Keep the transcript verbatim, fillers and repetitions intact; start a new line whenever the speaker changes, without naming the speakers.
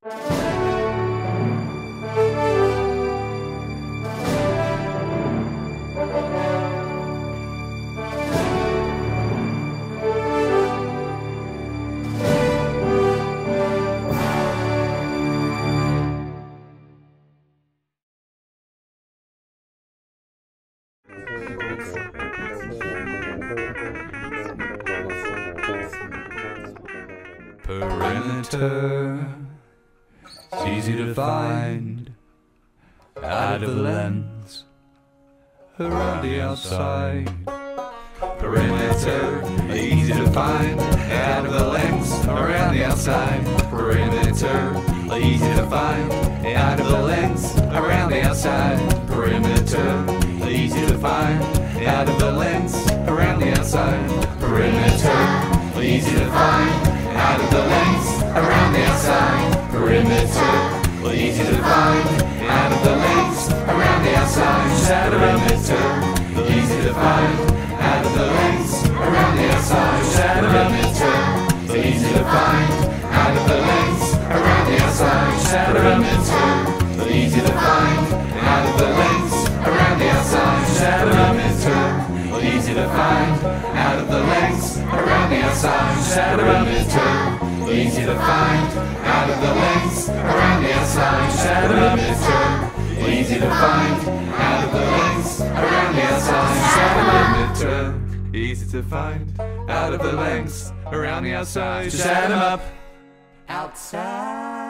Perimeter, it's easy to find out of the lens around the outside. Perimeter, easy to find out of the lens around the outside. Perimeter, easy to find out of the lens around the outside. Perimeter, easy to find out of the lens around the outside. Perimeter, easy to find out of the lens around the outside. Perimeter, easy to find out of the lens around the outside. Perimeter, easy to find out of the lens around the outside. Perimeter, easy to find out of the lens around the outside. Perimeter, easy to find out of the lens around the outside. Perimeter, easy to find out of the lens around the outside. Perimeter, easy to find out of the lens around the outside. Perimeter, easy to find out of the lens around the outside. Perimeter, easy to find out of the lens around the outside. Just add 'em up outside.